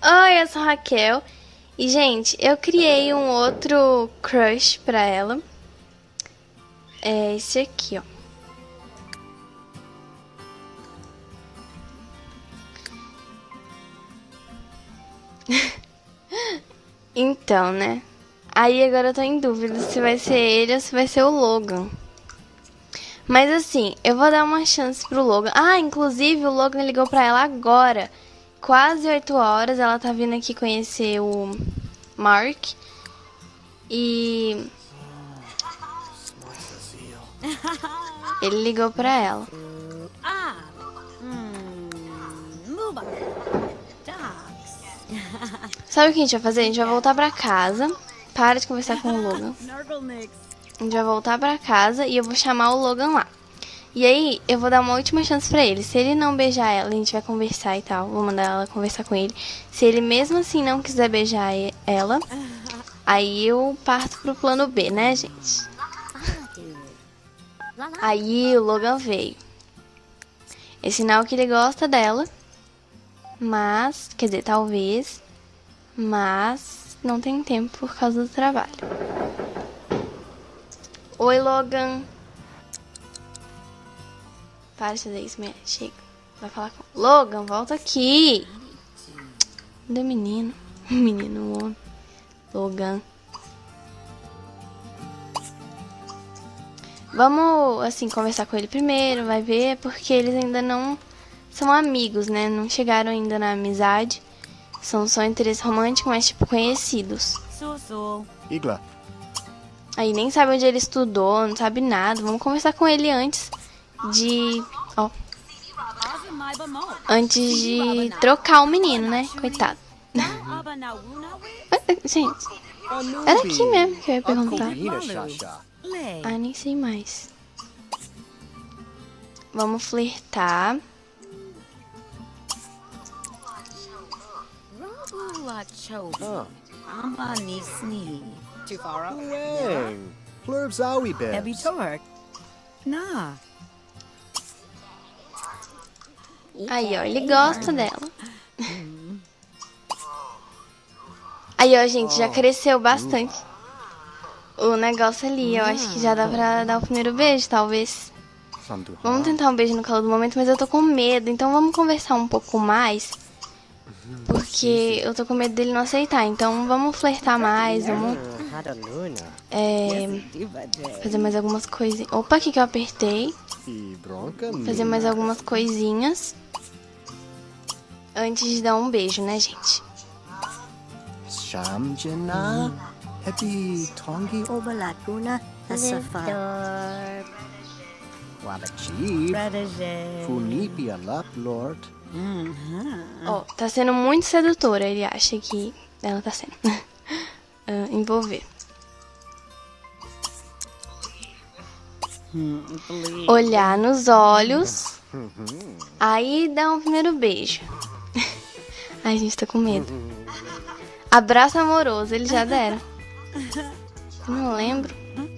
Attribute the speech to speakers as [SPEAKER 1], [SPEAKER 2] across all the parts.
[SPEAKER 1] Oi, eu sou a Raquel. E, gente, eu criei um outro crush pra ela. É esse aqui, ó. Então, né? Aí agora eu tô em dúvida se vai ser ele ou se vai ser o Logan. Mas assim, eu vou dar uma chance pro Logan. Ah, inclusive o Logan ligou pra ela agora. Quase 8 horas. Ela tá vindo aqui conhecer o Mark. E ele ligou pra ela. Sabe o que a gente vai fazer? A gente vai voltar pra casa. Para de conversar com o Logan. A gente vai voltar pra casa e eu vou chamar o Logan lá. E aí, eu vou dar uma última chance pra ele. Se ele não beijar ela, a gente vai conversar e tal. Vou mandar ela conversar com ele. Se ele mesmo assim não quiser beijar ela, aí eu parto pro plano B, né, gente? Aí o Logan veio. É sinal que ele gosta dela. Mas, quer dizer, talvez. Mas não tem tempo por causa do trabalho. Oi, Logan. Para de fazer isso, mulher. Chega. Vai falar com... Logan, volta aqui. Cadê o menino? O menino, o homem. Logan. Vamos, assim, conversar com ele primeiro. Vai ver, porque eles ainda não são amigos, né? Não chegaram ainda na amizade. São só interesse romântico, mas, tipo, conhecidos.
[SPEAKER 2] Igla.
[SPEAKER 1] Aí nem sabe onde ele estudou, não sabe nada. Vamos conversar com ele antes de... Ó. Antes de trocar o menino, né? Coitado. Gente, era aqui mesmo que eu ia perguntar. Ah, nem sei mais. Vamos flertar. Aí, ó, ele gosta dela. Aí, ó, gente, já cresceu bastante o negócio ali. Eu acho que já dá pra dar o primeiro beijo, talvez. Vamos tentar um beijo no calor do momento, mas eu tô com medo. Então vamos conversar um pouco mais. Porque eu tô com medo dele não aceitar. Então vamos flertar mais, vamos fazer mais algumas coisinhas. Opa, o que eu apertei? Fazer mais algumas coisinhas antes de dar um beijo, né, gente? Ó, tá sendo muito sedutora. Ele acha que ela tá sendo. Envolver. Olhar nos olhos. Aí dá um primeiro beijo. Ai, gente, tô com medo. Abraço amoroso, eles já deram. Eu não lembro.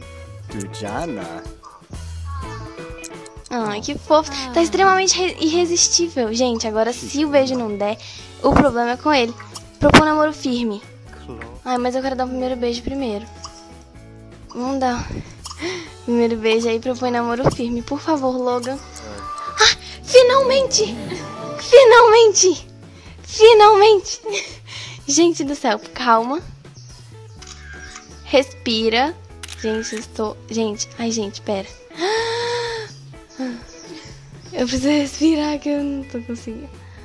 [SPEAKER 1] Ai, que fofo. Tá extremamente irresistível. Gente, agora se o beijo não der, o problema é com ele. Propõe namoro firme. Ai, mas eu quero dar o primeiro beijo primeiro. Vamos dar o primeiro beijo aí, propõe namoro firme. Por favor, Logan. Ah, finalmente! Finalmente! Finalmente! Gente do céu, calma. Respira. Gente, estou... Gente, ai, gente, pera. Eu preciso respirar que eu não tô conseguindo.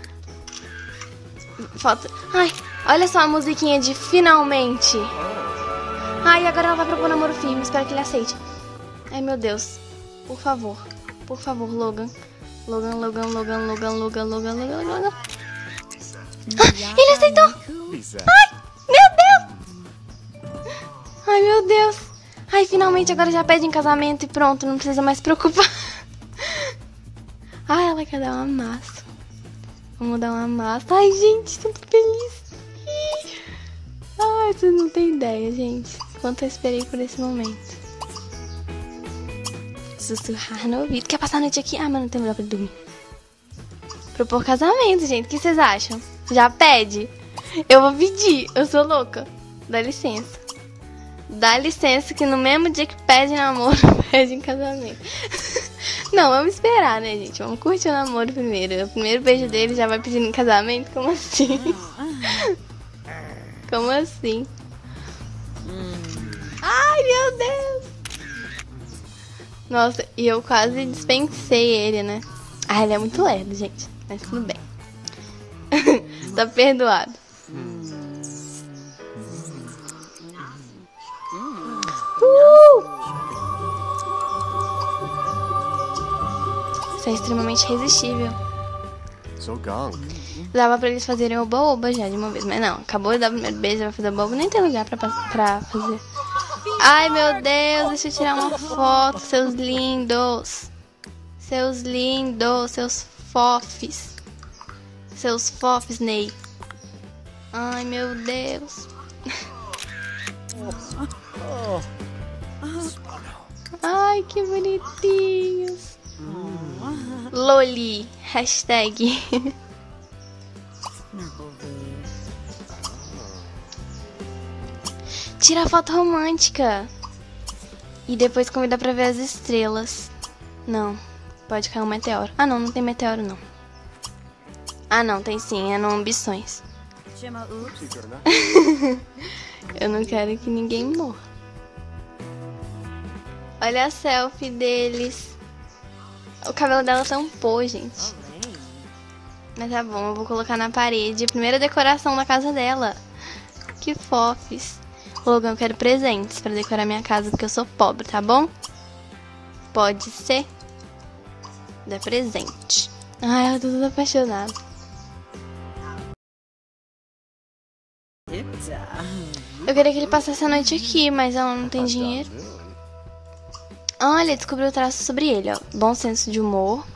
[SPEAKER 1] Falta... Ai, olha só a musiquinha de finalmente. Ai, agora ela vai propor namoro firme. Espero que ele aceite. Ai, meu Deus. Por favor. Por favor, Logan. Logan. Ah, ele aceitou. Ai, meu Deus. Ai, meu Deus. Ai, finalmente agora já pede em casamento e pronto. Não precisa mais se preocupar. Ai, ela quer dar um amasso. Vamos dar um amasso. Ai, gente, tô feliz. Ai, vocês não têm ideia, gente. Quanto eu esperei por esse momento. Sussurrar no ouvido. Quer passar a noite aqui? Ah, mas não tem lugar pra dormir. Propor casamento, gente. O que vocês acham? Já pede? Eu vou pedir, eu sou louca. Dá licença. Dá licença que no mesmo dia que pede namoro, pede em casamento. Não, vamos esperar, né, gente? Vamos curtir o namoro primeiro. O primeiro beijo dele já vai pedindo em casamento? Como assim? Como assim? Ai, meu Deus! Nossa, e eu quase dispensei ele, né? Ah, ele é muito lerdo, gente. Mas tudo bem. Tá perdoado. Isso é extremamente irresistível. Dava pra eles fazerem oba-oba já de uma vez. Mas não, acabou de dar o primeiro beijo, vai fazer oba-oba. Nem tem lugar pra fazer. Ai, meu Deus, deixa eu tirar uma foto, seus lindos. Seus lindos, seus fofes. Seus fofes, Ney. Ai, meu Deus. Ai, que bonitinhos. Loli, hashtag. Tira foto romântica. E depois convida pra ver as estrelas. Não, pode cair um meteoro. Ah, não, não tem meteoro, não. Ah, não, tem sim, é no Ambições. Eu não quero que ninguém morra. Olha a selfie deles. O cabelo dela tampou, gente. Mas tá bom, eu vou colocar na parede. A primeira decoração da casa dela. Que fofes. Logan, eu quero presentes pra decorar minha casa, porque eu sou pobre, tá bom? Pode ser? Dá presente. Ai, eu tô toda apaixonada. Eu queria que ele passasse a noite aqui, mas ela não tem dinheiro. Olha, descobriu o traço sobre ele, ó. Bom senso de humor.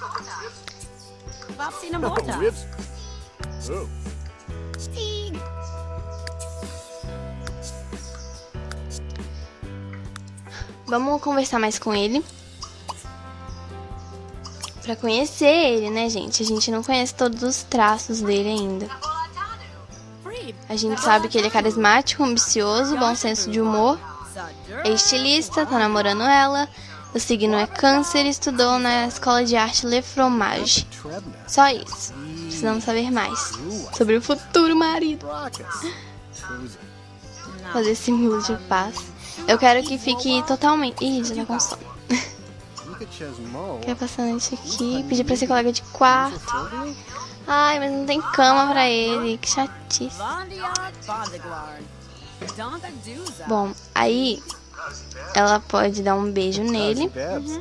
[SPEAKER 1] Vamos conversar mais com ele. Pra conhecer ele, né, gente? A gente não conhece todos os traços dele ainda. A gente sabe que ele é carismático, ambicioso, bom senso de humor. É estilista, tá namorando ela. O signo é câncer e estudou na escola de arte Le Fromage. Só isso. Precisamos saber mais sobre o futuro marido. Fazer símbolo de paz. Eu quero que fique totalmente... Ih, já tá com sono. Quer passar a noite aqui. Pedir pra ser colega de quarto. Ai, mas não tem cama pra ele. Que chatice. Bom, aí ela pode dar um beijo nele.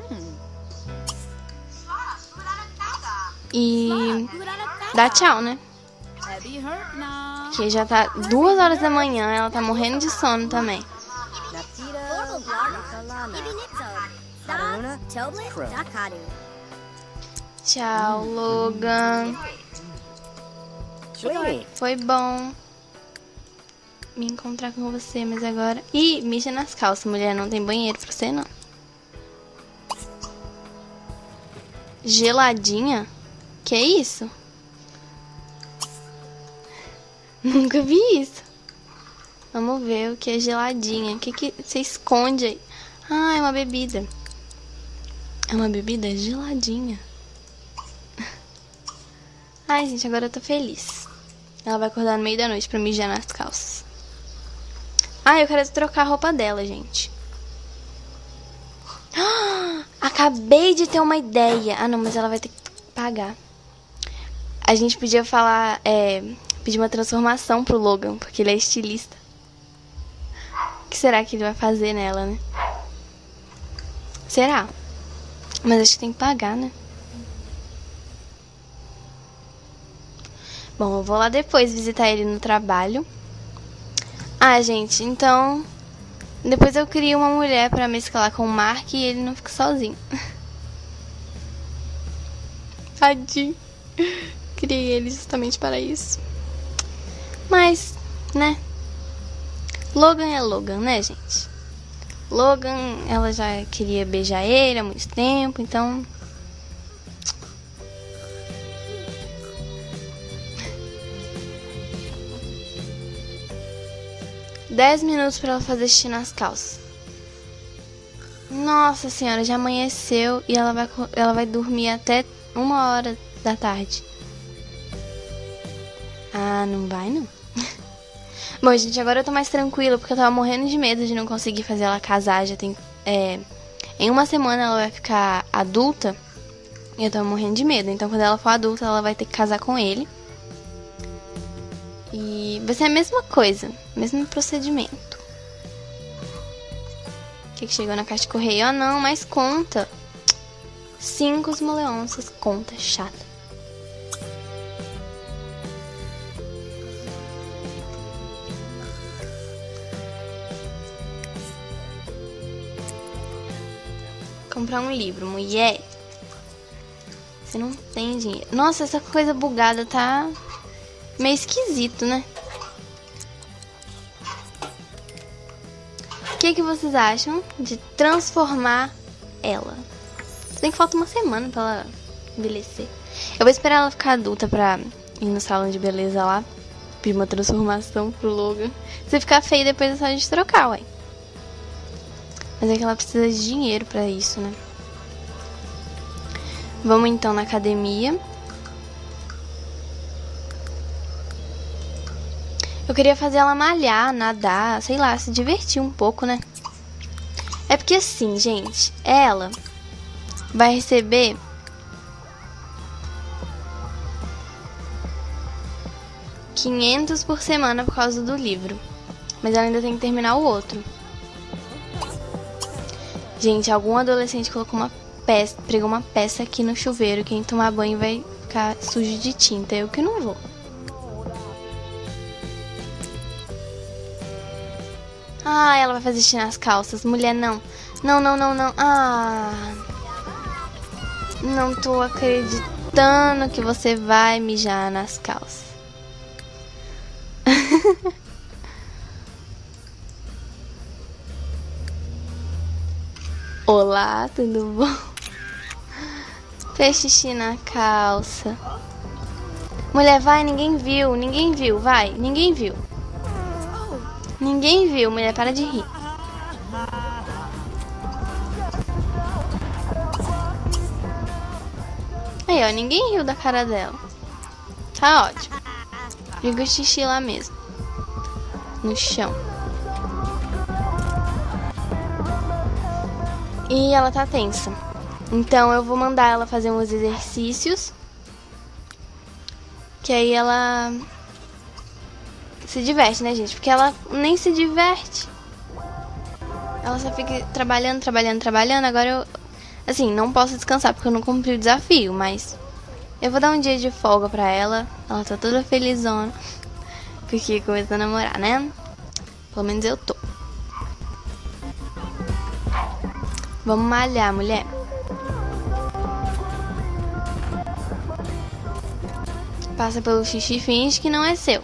[SPEAKER 1] E dar tchau, né? Que já tá 2 horas da manhã. Ela tá morrendo de sono também. Tchau, Logan. Foi bom me encontrar com você, mas agora... Ih, mija nas calças, mulher. Não tem banheiro pra você, não. Geladinha? Que é isso? Nunca vi isso. Vamos ver o que é geladinha. O que você esconde aí? Ah, é uma bebida. É uma bebida geladinha. Ai, gente, agora eu tô feliz. Ela vai acordar no meio da noite pra mijar nas calças. Ah, eu quero trocar a roupa dela, gente. Acabei de ter uma ideia. Ah, não, mas ela vai ter que pagar. A gente podia falar... pedir uma transformação pro Logan, porque ele é estilista. O que será que ele vai fazer nela, né? Será? Mas acho que tem que pagar, né? Bom, eu vou lá depois visitar ele no trabalho. Ah, gente, então... Depois eu crio uma mulher pra mesclar com o Mark e ele não fica sozinho. Tadinho. Criei ele justamente para isso. Mas, né? Logan é Logan, né, gente? Logan, ela já queria beijar ele há muito tempo, então... 10 minutos pra ela fazer xixi nas calças. Nossa senhora, já amanheceu e ela vai dormir até 1h da tarde. Ah, não vai não. Bom, gente, agora eu tô mais tranquila porque eu tava morrendo de medo de não conseguir fazer ela casar. Já tem... em 1 semana ela vai ficar adulta e eu tava morrendo de medo. Então quando ela for adulta ela vai ter que casar com ele. E vai ser a mesma coisa, mesmo procedimento. O que chegou na caixa de correio? Ah, não, mais conta. 5 simoleonças, conta chata. Comprar um livro, mulher. Você não tem dinheiro. Nossa, essa coisa bugada tá meio esquisito, né? O que vocês acham de transformar ela? Se bem que falta 1 semana pra ela envelhecer. Eu vou esperar ela ficar adulta pra ir no salão de beleza lá. Pedir uma transformação pro Logan. Se ficar feio depois é só a gente trocar, ué. Mas é que ela precisa de dinheiro pra isso, né? Vamos então na academia. Eu queria fazer ela malhar, nadar, sei lá, se divertir um pouco, né? É porque assim, gente, ela vai receber R$500 por semana por causa do livro. Mas ela ainda tem que terminar o outro. Gente, algum adolescente colocou pregou uma peça aqui no chuveiro. Quem tomar banho vai ficar sujo de tinta. Eu que não vou. Ah, ela vai fazer xixi nas calças. Mulher, não. Não. Ah. Não tô acreditando que você vai mijar nas calças. Olá, tudo bom? Fez xixi na calça. Mulher, vai, ninguém viu, vai, ninguém viu. Ninguém viu, mulher, para de rir. Aí, ó, ninguém riu da cara dela. Tá ótimo. Joga o xixi lá mesmo. No chão. E ela tá tensa. Então eu vou mandar ela fazer uns exercícios. Que aí ela se diverte, né, gente? Porque ela nem se diverte. Ela só fica trabalhando. Agora eu, assim, não posso descansar porque eu não cumpri o desafio. Mas eu vou dar um dia de folga pra ela. Ela tá toda felizona. Porque começou a namorar, né? Pelo menos eu tô. Vamos malhar, mulher. Passa pelo xixi e finge que não é seu.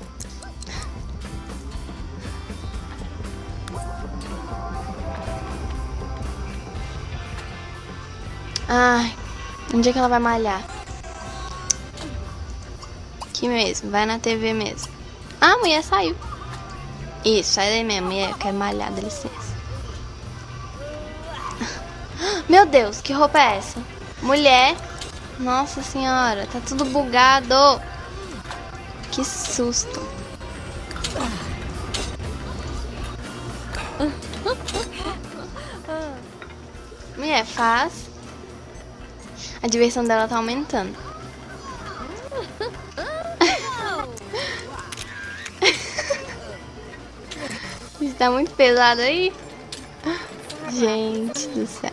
[SPEAKER 1] Ai, onde é que ela vai malhar? Aqui mesmo, vai na TV mesmo. Ah, a mulher saiu. Isso, sai daí mesmo, mulher, eu quero malhar, dá licença. Meu Deus, que roupa é essa? Mulher. Nossa senhora, tá tudo bugado. Que susto. Mulher, faz. A diversão dela tá aumentando. Isso tá muito pesado aí. Gente do céu.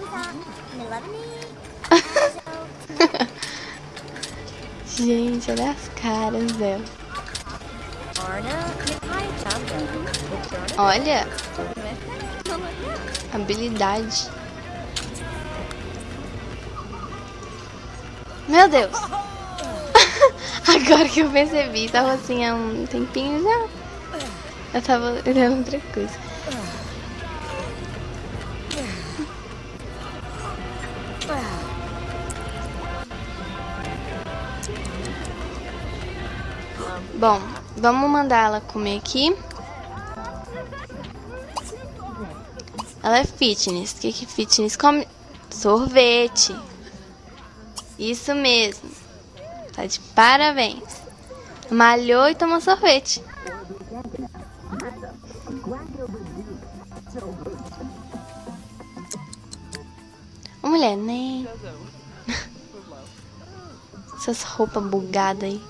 [SPEAKER 1] Gente, olha as caras dela. Olha. Habilidade. Meu Deus. Agora que eu percebi, tava assim há um tempinho já. Eu tava olhando outra coisa. Bom, vamos mandar ela comer aqui. Ela é fitness. O que que fitness come? Sorvete. Isso mesmo. Tá de parabéns. Malhou e tomou sorvete. Ô, mulher, nem... Essas roupas bugadas aí.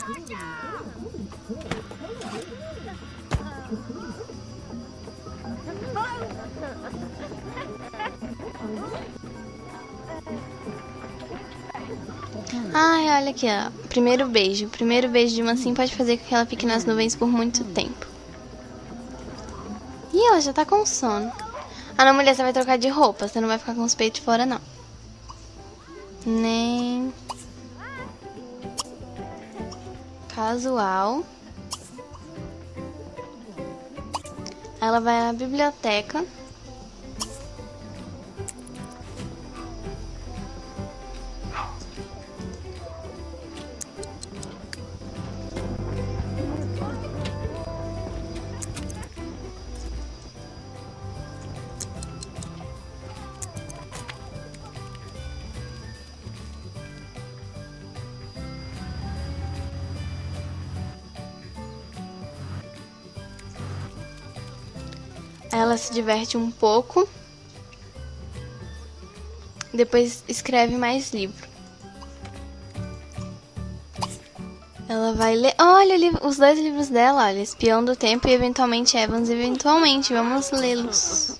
[SPEAKER 1] Ai, olha aqui, ó. Primeiro beijo. Primeiro beijo de mansinho pode fazer com que ela fique nas nuvens por muito tempo. Ih, ela já tá com sono. Ah, não, mulher, você vai trocar de roupa. Você não vai ficar com os peitos fora, não. Nem... Casual. Ela vai na biblioteca. Ela se diverte um pouco. Depois escreve mais livro. Ela vai ler... Olha os dois livros dela, olha. Espião do Tempo e eventualmente Evans. Eventualmente, vamos lê-los.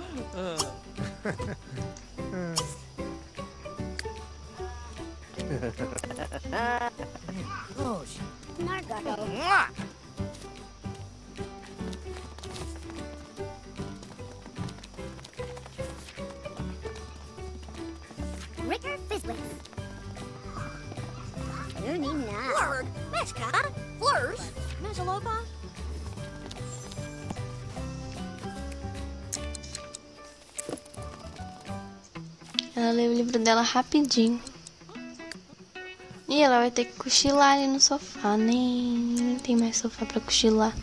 [SPEAKER 3] Ricker Fizzwitz. Nunina. Flurg. Meshka. Flurs. Mesalopa.
[SPEAKER 1] Ela lê o livro dela rapidinho. E ela vai ter que cochilar ali no sofá. Nem tem mais sofá pra cochilar.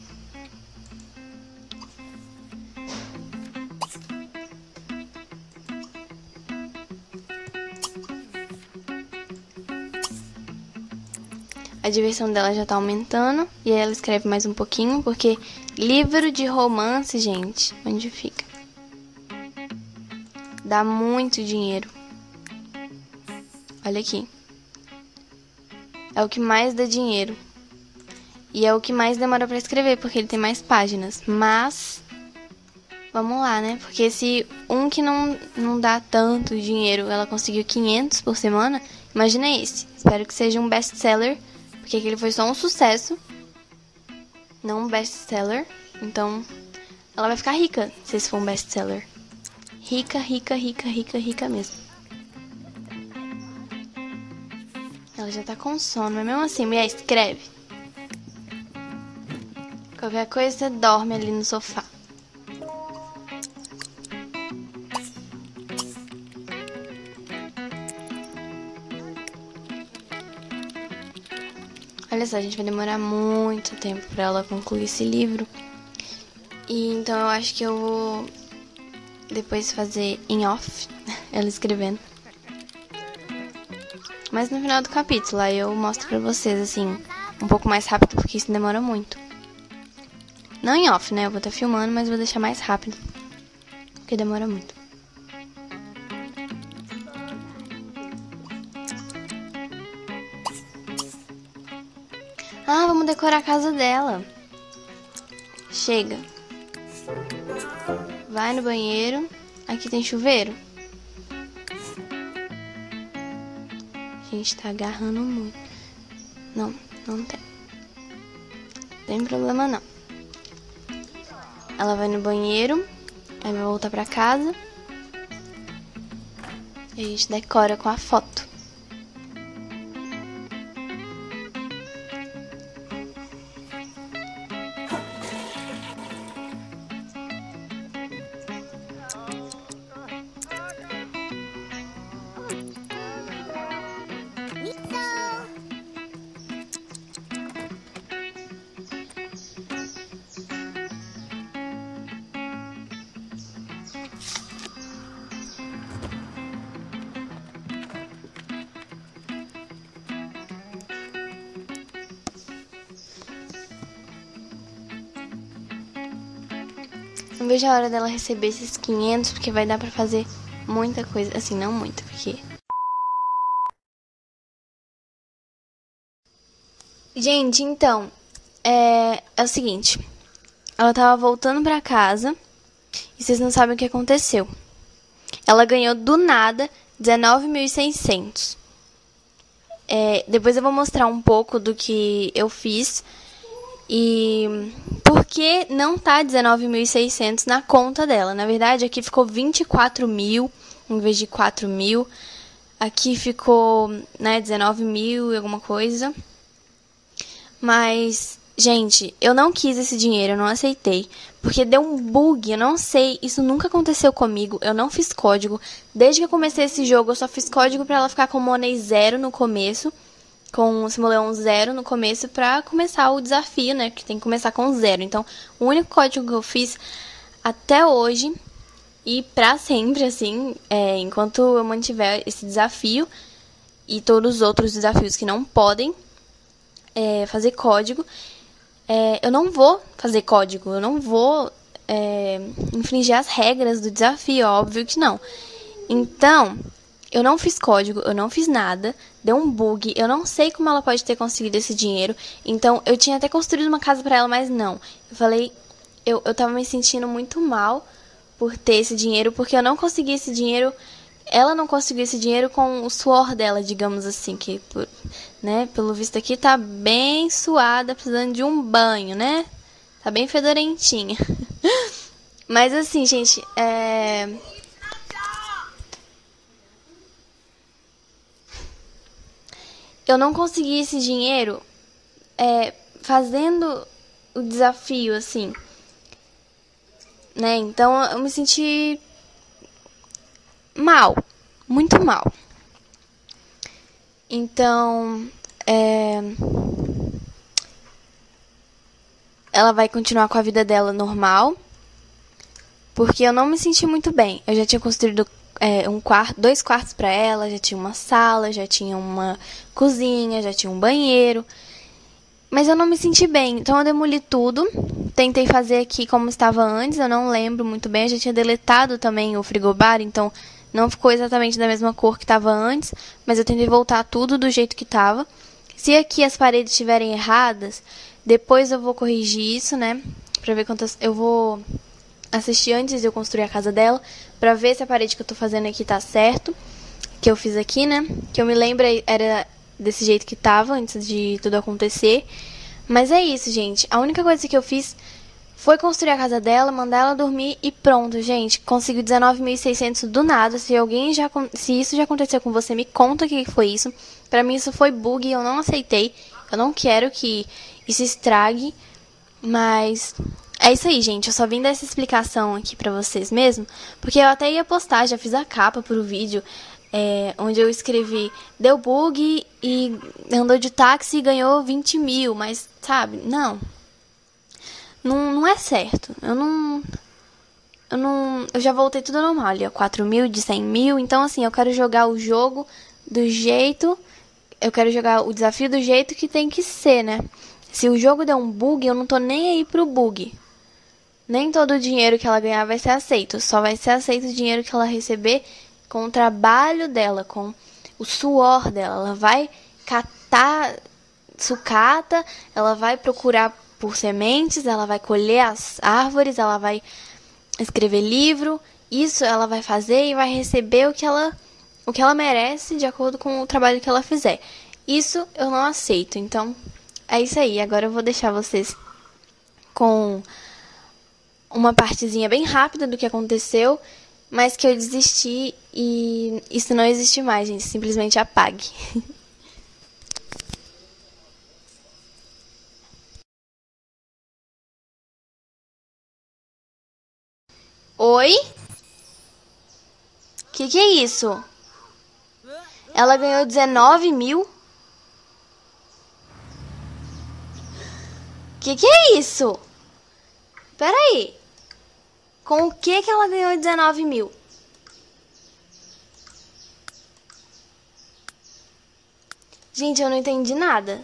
[SPEAKER 1] A diversão dela já tá aumentando. E aí ela escreve mais um pouquinho. Porque livro de romance, gente, onde fica? Dá muito dinheiro. Olha aqui. É o que mais dá dinheiro. E é o que mais demora pra escrever, porque ele tem mais páginas. Mas, vamos lá, né? Porque se um que não dá tanto dinheiro, ela conseguiu 500 por semana, imagina esse. Espero que seja um best-seller, porque aquele foi só um sucesso. Não um best-seller. Então, ela vai ficar rica se esse for um best-seller. Rica, rica, rica, rica, rica mesmo. Ela já tá com sono, mas mesmo assim, mulher, escreve. Qualquer coisa, você dorme ali no sofá. Olha só, a gente vai demorar muito tempo pra ela concluir esse livro. E então eu acho que eu vou depois fazer em off, ela escrevendo. Mas no final do capítulo, aí eu mostro pra vocês, assim, um pouco mais rápido, porque isso demora muito. Não em off, né? Eu vou estar filmando, mas vou deixar mais rápido, porque demora muito. Ah, vamos decorar a casa dela. Chega. Vai no banheiro. Aqui tem chuveiro. A gente tá agarrando muito. Não, não tem. Não tem problema não. Ela vai no banheiro. Aí vai voltar pra casa. E a gente decora com a foto. Não vejo a hora dela receber esses 500, porque vai dar pra fazer muita coisa. Assim, não muita, porque... Gente, então, é o seguinte. Ela tava voltando pra casa e vocês não sabem o que aconteceu. Ela ganhou do nada 19.600. Depois eu vou mostrar um pouco do que eu fiz e por que não tá 19.600 na conta dela. Na verdade, aqui ficou 24.000 em vez de 4.000. Aqui ficou, né, 19.000 e alguma coisa. Mas, gente, eu não quis esse dinheiro, eu não aceitei. Porque deu um bug, eu não sei, isso nunca aconteceu comigo, eu não fiz código. Desde que eu comecei esse jogo, eu só fiz código pra ela ficar com Money 0 no começo. Com o Simoleon 0 no começo pra começar o desafio, né? Que tem que começar com 0. Então, o único código que eu fiz até hoje e pra sempre, assim, enquanto eu mantiver esse desafio e todos os outros desafios que não podem fazer código, eu não vou fazer código, eu não vou infringir as regras do desafio, óbvio que não. Então, eu não fiz código, eu não fiz nada, deu um bug, eu não sei como ela pode ter conseguido esse dinheiro. Então, eu tinha até construído uma casa pra ela, mas não. Eu falei, eu tava me sentindo muito mal por ter esse dinheiro, porque eu não consegui esse dinheiro, ela não conseguiu esse dinheiro com o suor dela, digamos assim, que, né, pelo visto aqui tá bem suada, precisando de um banho, né? Tá bem fedorentinha. Mas assim, gente, eu não consegui esse dinheiro fazendo o desafio, assim, né? Então eu me senti mal, muito mal. Então, ela vai continuar com a vida dela normal, porque eu não me senti muito bem. Eu já tinha construído dois quartos para ela, já tinha uma sala, já tinha uma cozinha, já tinha um banheiro. Mas eu não me senti bem, então eu demoli tudo. Tentei fazer aqui como estava antes, eu não lembro muito bem. Eu já tinha deletado também o frigobar, então não ficou exatamente da mesma cor que estava antes. Mas eu tentei voltar tudo do jeito que estava. Se aqui as paredes estiverem erradas, depois eu vou corrigir isso, né? Pra ver quantas... Eu vou assistir antes de eu construir a casa dela, pra ver se a parede que eu tô fazendo aqui tá certo. Que eu fiz aqui, né? Que eu me lembro era desse jeito que tava antes de tudo acontecer. Mas é isso, gente. A única coisa que eu fiz foi construir a casa dela, mandar ela dormir e pronto, gente. Consegui 19.600 do nada. Se isso já aconteceu com você, me conta o que foi isso. Pra mim isso foi bug e eu não aceitei. Eu não quero que isso estrague. Mas é isso aí, gente. Eu só vim dar essa explicação aqui pra vocês mesmo. Porque eu até ia postar, já fiz a capa pro vídeo. Onde eu escrevi, deu bug e andou de táxi e ganhou 20.000, mas, sabe, não é certo. Eu já voltei tudo normal ali, ó, 4.000 de 100.000, então assim, eu quero jogar o jogo do jeito, eu quero jogar o desafio do jeito que tem que ser, né? Se o jogo der um bug, eu não tô nem aí pro bug. Nem todo o dinheiro que ela ganhar vai ser aceito, só vai ser aceito o dinheiro que ela receber com o trabalho dela, com o suor dela. Ela vai catar sucata, ela vai procurar por sementes, ela vai colher as árvores, ela vai escrever livro. Isso ela vai fazer e vai receber o que ela merece de acordo com o trabalho que ela fizer. Isso eu não aceito. Então, é isso aí. Agora eu vou deixar vocês com uma partezinha bem rápida do que aconteceu, mas que eu desisti e isso não existe mais, gente. Simplesmente apague. Oi? Que é isso? Ela ganhou 19.000? Que é isso? Peraí. Com o que ela ganhou 19.000? Gente, eu não entendi nada.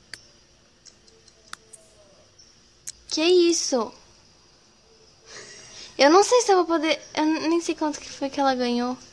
[SPEAKER 1] Que isso? Eu não sei se eu vou poder... Eu nem sei quanto que foi que ela ganhou.